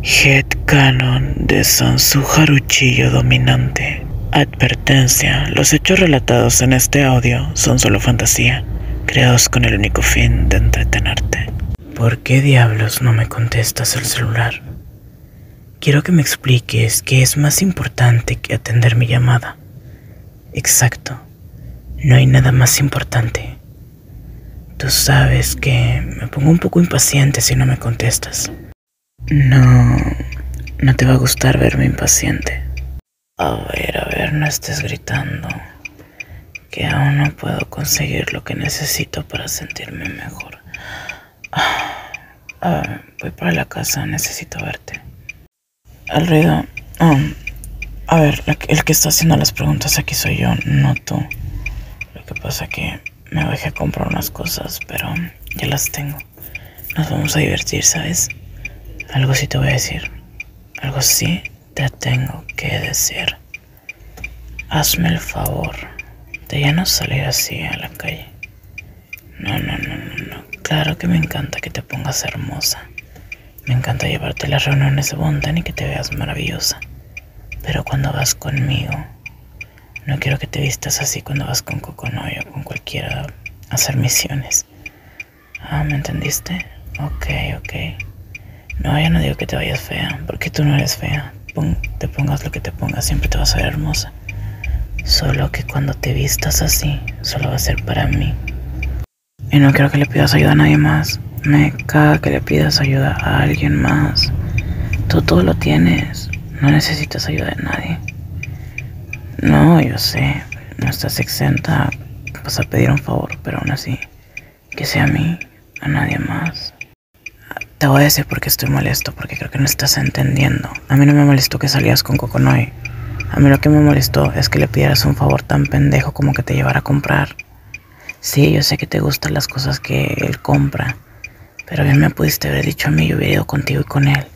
Headcanon de Sansu Haruchiyo dominante. Advertencia: los hechos relatados en este audio son solo fantasía, creados con el único fin de entretenerte. ¿Por qué diablos no me contestas el celular? Quiero que me expliques qué es más importante que atender mi llamada. Exacto, no hay nada más importante. Tú sabes que me pongo un poco impaciente si no me contestas. No te va a gustar verme impaciente. A ver, no estés gritando. Que aún no puedo conseguir lo que necesito para sentirme mejor. Voy para la casa, necesito verte. El ruido... el que está haciendo las preguntas aquí soy yo, no tú. Lo que pasa que me bajé a comprar unas cosas, pero ya las tengo. Nos vamos a divertir, ¿sabes? Algo sí te voy a decir. Algo sí te tengo que decir. Hazme el favor de ya no salir así a la calle. No. Claro que me encanta que te pongas hermosa. Me encanta llevarte a las reuniones de Bondan y que te veas maravillosa. Pero cuando vas conmigo, no quiero que te vistas así cuando vas con Kokonoi o con cualquiera a hacer misiones. ¿Me entendiste? Ok. No, yo no digo que te vayas fea, porque tú no eres fea. Te pongas lo que te pongas, siempre te vas a ver hermosa. Solo que cuando te vistas así, solo va a ser para mí. Y no quiero que le pidas ayuda a nadie más. Me caga que le pidas ayuda a alguien más. Tú todo lo tienes. No necesitas ayuda de nadie. No, yo sé. No estás exenta. Vas a pedir un favor, pero aún así, que sea a mí, a nadie más. Te voy a decir por qué estoy molesto, porque creo que no estás entendiendo. A mí no me molestó que salías con Kokonoi. A mí lo que me molestó es que le pidieras un favor tan pendejo como que te llevara a comprar. Sí, yo sé que te gustan las cosas que él compra, pero bien me pudiste haber dicho a mí, yo hubiera ido contigo y con él.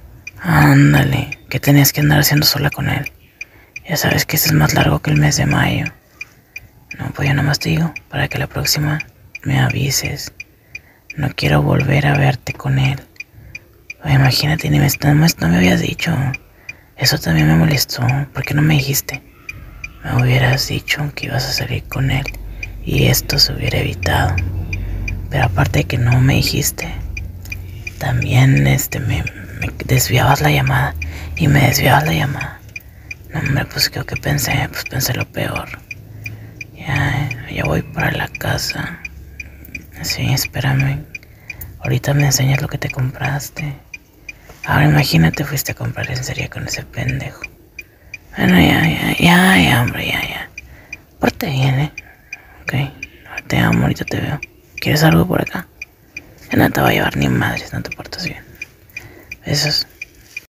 Ándale, ¿qué tenías que andar haciendo sola con él? Ya sabes que ese es más largo que el mes de mayo. No, pues ya nomás te digo, para que la próxima me avises. No quiero volver a verte con él. Oye, imagínate, no me habías dicho. Eso también me molestó. ¿Por qué no me dijiste? Me hubieras dicho que ibas a salir con él y esto se hubiera evitado. Pero aparte de que no me dijiste, también me desviabas la llamada y me desviabas la llamada. No, hombre, pues creo que pensé lo peor. Ya voy para la casa. Sí, espérame. Ahorita me enseñas lo que te compraste. Ahora imagínate, fuiste a comprar lencería con ese pendejo. Bueno, ya, hombre, ya. Porte bien, Ok, te amo, ahorita te veo. ¿Quieres algo por acá? No te va a llevar ni madres, no te portas bien. Besos.